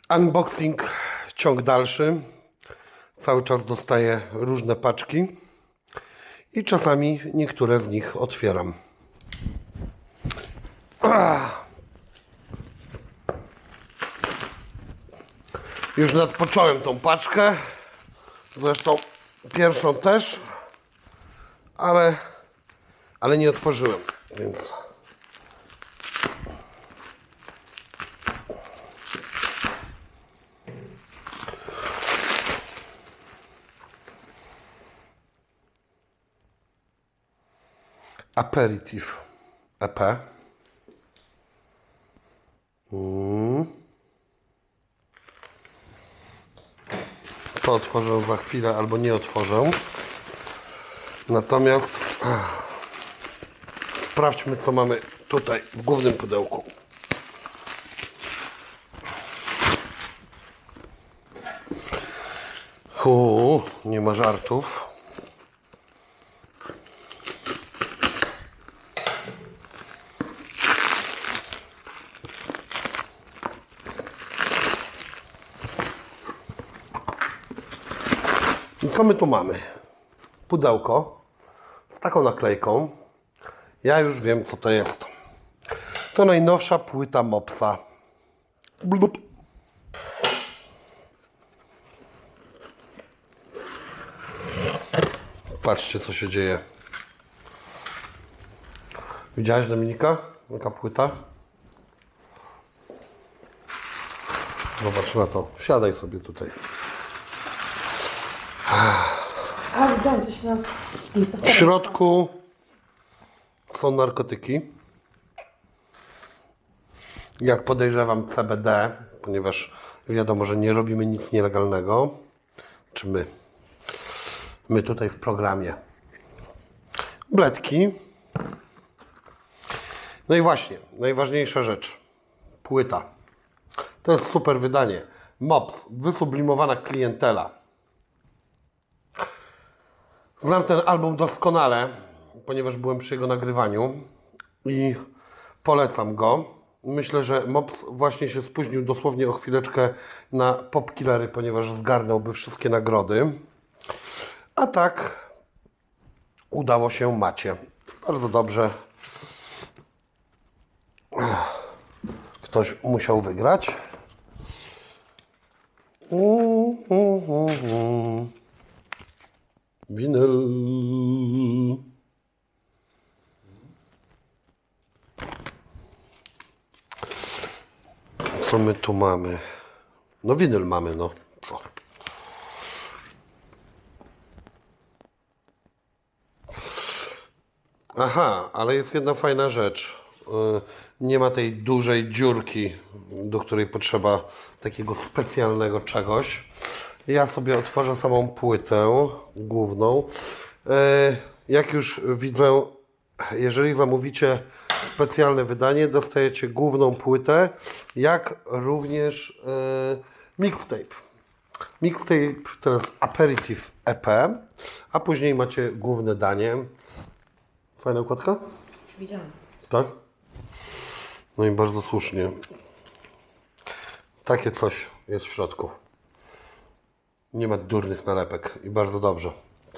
Unboxing, ciąg dalszy. Cały czas dostaję różne paczki i czasami niektóre z nich otwieram. Już nadpocząłem tą paczkę. Zresztą pierwszą też, ale nie otworzyłem, więc... Aperitif EP. To otworzę za chwilę albo nie otworzę. Natomiast sprawdźmy, co mamy tutaj w głównym pudełku. Nie ma żartów. I co my tu mamy? Pudełko z taką naklejką. Ja już wiem, co to jest. To najnowsza płyta Mopsa. Blub. Patrzcie, co się dzieje. Widziałeś, Dominika? Jaka płyta? Zobacz na to. Wsiadaj sobie tutaj. A, widziałam coś na... W środku są narkotyki. Jak podejrzewam, CBD, ponieważ wiadomo, że nie robimy nic nielegalnego. Czy my? My tutaj w programie. Bledki. No i właśnie, najważniejsza rzecz. Płyta. To jest super wydanie. Mops, wysublimowana klientela. Znam ten album doskonale, ponieważ byłem przy jego nagrywaniu i polecam go. Myślę, że Mops właśnie się spóźnił dosłownie o chwileczkę na Popkillery, ponieważ zgarnąłby wszystkie nagrody. A tak udało się macie. Bardzo dobrze. Ktoś musiał wygrać. Winyl. Co my tu mamy? No winyl mamy, no. Co? Aha, ale jest jedna fajna rzecz. Nie ma tej dużej dziurki, do której potrzeba takiego specjalnego czegoś. Ja sobie otworzę samą płytę główną. Jak już widzę, jeżeli zamówicie specjalne wydanie, dostajecie główną płytę, jak również mixtape. Mixtape to jest Aperitif EP, a później macie główne danie. Fajna układka? Już widziałam. Tak? No i bardzo słusznie. Takie coś jest w środku. Nie ma durnych nalepek i bardzo dobrze.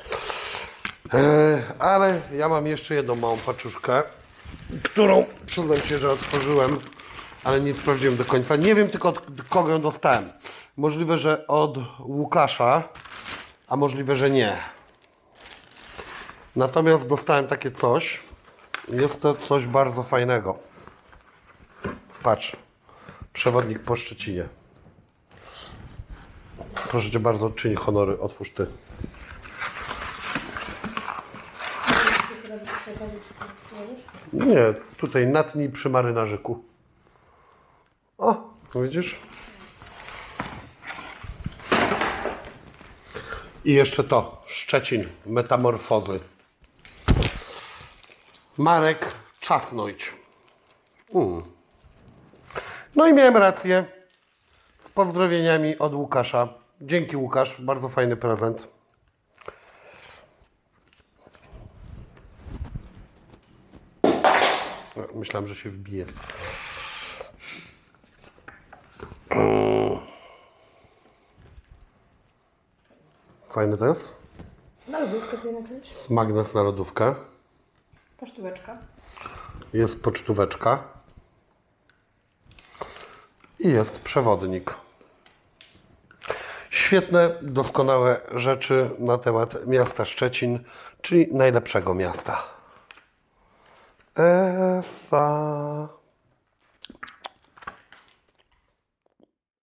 Ale ja mam jeszcze jedną małą paczuszkę, którą przyznam się, że otworzyłem, ale nie sprawdziłem do końca. Nie wiem tylko od kogo ją dostałem. Możliwe, że od Łukasza, a możliwe, że nie. Natomiast dostałem takie coś. Jest to coś bardzo fajnego. Patrz. Przewodnik po Szczecinie. Proszę Cię bardzo, czyń honory, otwórz Ty. Nie, tutaj natnij przy marynarzyku. O, widzisz? I jeszcze to, Szczecin, metamorfozy. Marek Czasnojć. No i miałem rację. Z pozdrowieniami od Łukasza. Dzięki, Łukasz, bardzo fajny prezent. Myślałem, że się wbije. Fajny to jest? Na lodówkę sobie nakryć. Jest magnes na lodówkę. Pocztóweczka. Jest pocztóweczka. I jest przewodnik. Świetne, doskonałe rzeczy na temat miasta Szczecin, czyli najlepszego miasta. Esa.